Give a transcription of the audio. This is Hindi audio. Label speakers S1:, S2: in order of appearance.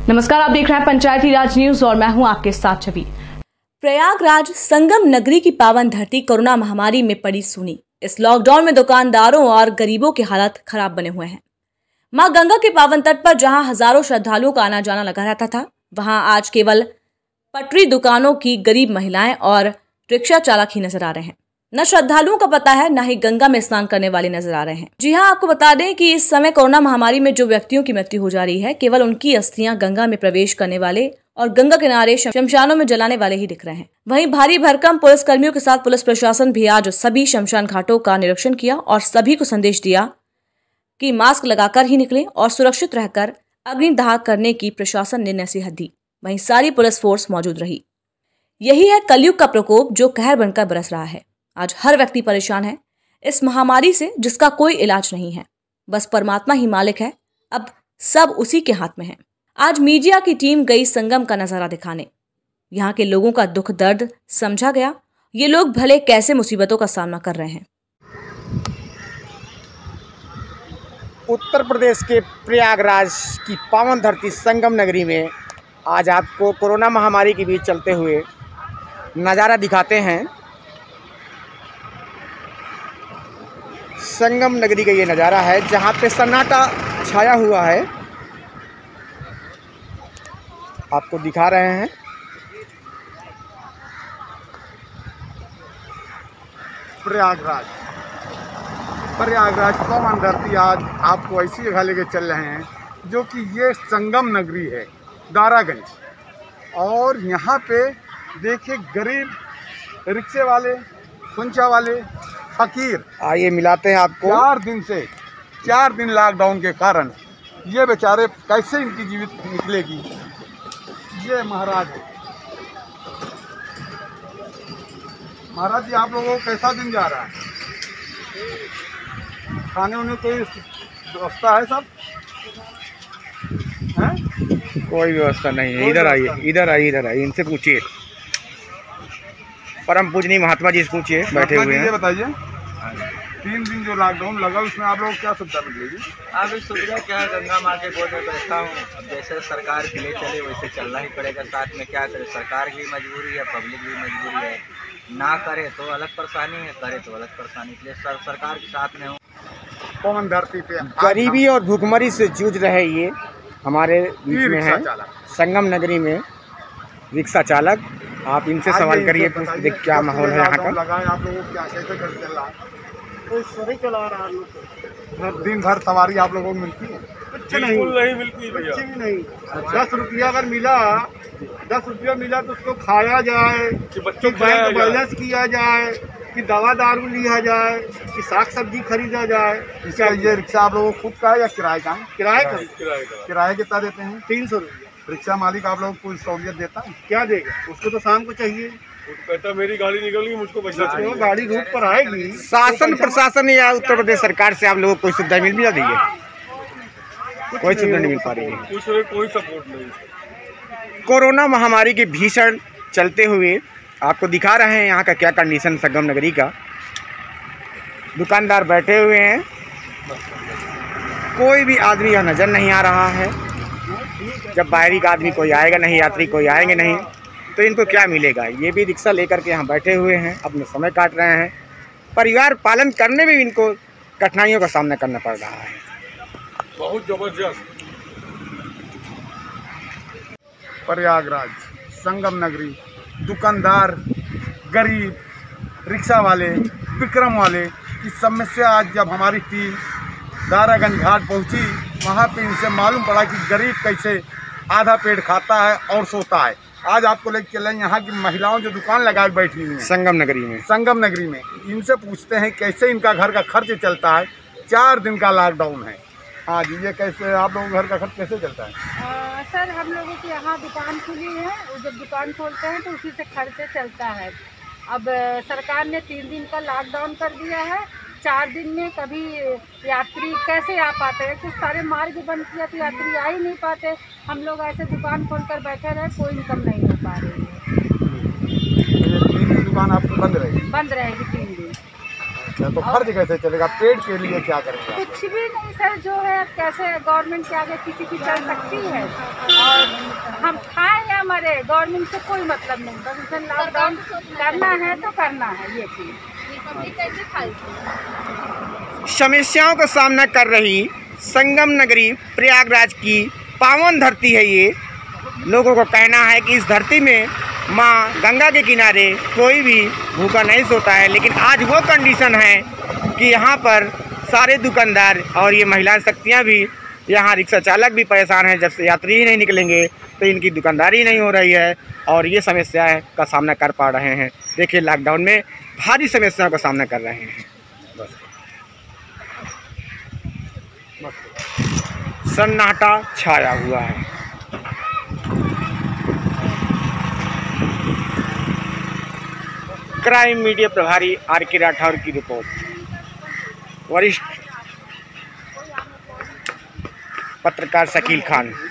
S1: नमस्कार, आप देख रहे हैं पंचायती राज न्यूज और मैं हूं आपके साथ छवि।
S2: प्रयागराज संगम नगरी की पावन धरती कोरोना महामारी में पड़ी सूनी। इस लॉकडाउन में दुकानदारों और गरीबों के हालात खराब बने हुए हैं। मां गंगा के पावन तट पर जहां हजारों श्रद्धालुओं का आना जाना लगा रहता था, वहां आज केवल पटरी दुकानों की गरीब महिलाएं और रिक्शा चालक ही नजर आ रहे हैं। न श्रद्धालुओं का पता है, न ही गंगा में स्नान करने वाले नजर आ रहे हैं। जी हां, आपको बता दें कि इस समय कोरोना महामारी में जो व्यक्तियों की मृत्यु हो जा रही है, केवल उनकी अस्थियां गंगा में प्रवेश करने वाले और गंगा किनारे शमशानों में जलाने वाले ही दिख रहे हैं। वहीं भारी भरकम पुलिस कर्मियों के साथ पुलिस प्रशासन भी आज सभी शमशान घाटों का निरीक्षण किया और सभी को संदेश दिया कि मास्क लगाकर ही निकलें और सुरक्षित रहकर अग्निदाह करने की प्रशासन ने नसीहत दी। वहीं सारी पुलिस फोर्स मौजूद रही। यही है कलयुग का प्रकोप जो कहर बनकर बरस रहा है। आज हर व्यक्ति परेशान है इस महामारी से, जिसका कोई इलाज नहीं है। बस परमात्मा ही मालिक है, अब सब उसी के हाथ में है। आज मीडिया की टीम गई संगम का नजारा दिखाने। यहाँ के लोगों का दुख दर्द समझा गया। ये लोग भले कैसे मुसीबतों का सामना कर रहे हैं।
S3: उत्तर प्रदेश के प्रयागराज की पावन धरती संगम नगरी में आज आपको कोरोना महामारी के बीच चलते हुए नज़ारा दिखाते हैं। संगम नगरी का ये नज़ारा है जहाँ पे सन्नाटा छाया हुआ है, आपको दिखा रहे हैं। प्रयागराज पावन धरती आज आपको ऐसी जगह लेके चल रहे हैं जो कि ये संगम नगरी है, दारागंज। और यहाँ पे देखिए गरीब, रिक्शे वाले, कुंचा वाले, फकीर, आइए मिलाते हैं आपको। 4 दिन लॉकडाउन के कारण ये बेचारे कैसे इनकी जीवित निकलेगी। ये महाराज है। महाराज जी, आप लोगों को कैसा दिन जा रहा है? खाने उन्हें कोई व्यवस्था है? सब है? कोई व्यवस्था नहीं है। इधर आइए, इनसे पूछिए। परम पूजनीय महात्मा जी से पूछिए, बैठे हुए हैं। बताइए, 3 दिन जो लॉकडाउन लगा उसमें आप लोगों को क्या सुविधा मिलेगी?
S4: अभी सुविधा क्या है, गंगा माँ के गोद में बैठा हूँ। अब जैसे सरकार के लिए चले वैसे चलना ही पड़ेगा। साथ में क्या करे, सरकार की मजबूरी है, पब्लिक भी मजबूरी है। ना करे तो अलग परेशानी है, करे तो अलग परेशानी। इसलिए सरकार के साथ में हूँ।
S3: पावन धरती पे गरीबी और भूखमरी से जूझ रहे ये हमारे बीच में है संगम नगरी में रिक्शा चालक। आप इनसे सवाल करिए, क्या माहौल है यहाँ का? आप लोगों को क्या कैसे चल रहा है? कोई सही चला रहा है। दिन भर सवारी आप लोगों को मिलती है? कुछ नहीं मिलती भैया, कुछ भी नहीं। 10 रुपया अगर मिला, 10 रुपया मिला तो उसको खाया जाए कि बच्चों को बैंक बैलेंस किया जाए, कि दवा दारू लिया जाए, कि साग सब्जी खरीदा जाए। इसका ये रिक्शा आप लोगों को खुद का है या किराए का? किराए कितना देते हैं? 300 रुपया। रिक्शा मालिक आप लोगों को कोई सहूलियत देता है? क्या देगा? उसको तो शाम को चाहिए।
S5: कहता मेरी गाड़ी निकल गई, मुझको पैसा चाहिए।
S3: गाड़ी रूट पर आएगी। शासन प्रशासन या उत्तर प्रदेश सरकार से आप लोगों को कोई सुविधा मिल भी जाती है? कोई सुविधा नहीं मिल पा रही है,
S5: कोई सपोर्ट नहीं।
S3: कोरोना महामारी के भीषण चलते हुए आपको दिखा रहे हैं यहाँ का क्या कंडीशन संगम नगरी का। दुकानदार बैठे हुए हैं, कोई भी आदमी यहाँ नजर नहीं आ रहा है। जब बाहरी का आदमी कोई आएगा नहीं, यात्री कोई आएंगे नहीं, तो इनको क्या मिलेगा? ये भी रिक्शा लेकर के यहाँ बैठे हुए हैं, अपने समय काट रहे हैं। परिवार पालन करने में भी इनको कठिनाइयों का सामना करना पड़ रहा है।
S5: बहुत जबरदस्त।
S3: प्रयागराज संगम नगरी, दुकानदार, गरीब, रिक्शा वाले, विक्रम वाले, इस सब में से आज जब हमारी टीम दारागंज घाट पहुंची, वहाँ पे इनसे मालूम पड़ा कि गरीब कैसे आधा पेट खाता है और सोता है। आज आपको लेकर चलें यहाँ की महिलाओं जो दुकान लगा के बैठी हुई हैं संगम नगरी में। इनसे पूछते हैं कैसे इनका घर का खर्च चलता है। 4 दिन का लॉकडाउन है। हाँ जी, ये कैसे आप लोगों का घर का खर्च कैसे चलता है?
S6: सर, हम लोगों की यहाँ दुकान खुली है, जब दुकान खोलते हैं तो उसी से खर्चे चलता है। अब सरकार ने 3 दिन का लॉकडाउन कर दिया है। 4 दिन में कभी यात्री कैसे आ पाते हैं? कुछ सारे मार्ग बंद किया तो यात्री आ ही नहीं पाते। हम लोग ऐसे दुकान खोलकर बैठे रहे, कोई इनकम नहीं हो पा रही है।
S3: 3 दिन दुकान आपकी बंद रहेगी?
S6: बंद रहेगी 3 दिन।
S3: अच्छा, तो खर्च कैसे चलेगा? पेट के लिए क्या करेंगे?
S6: कुछ भी नहीं सर, जो है कैसे गवर्नमेंट के आगे किसी की चल सकती है, और हम खाएं या मरे गवर्नमेंट से कोई मतलब नहीं, बस उसे लॉकडाउन करना है तो करना है। ये चीज़
S3: समस्याओं का सामना कर रही संगम नगरी प्रयागराज की पावन धरती है ये। लोगों को कहना है कि इस धरती में माँ गंगा के किनारे कोई भी भूखा नहीं सोता है, लेकिन आज वो कंडीशन है कि यहाँ पर सारे दुकानदार और ये महिला शक्तियाँ भी, यहाँ रिक्शा चालक भी परेशान हैं। जब से यात्री ही नहीं निकलेंगे तो इनकी दुकानदारी नहीं हो रही है और ये समस्याएं का सामना कर पा रहे हैं। देखिए, लॉकडाउन में भारी समस्याओं का सामना कर रहे हैं। सन्नाटा छाया हुआ है। क्राइम मीडिया प्रभारी आर.के. राठौर की रिपोर्ट। वरिष्ठ पत्रकार शकील खान।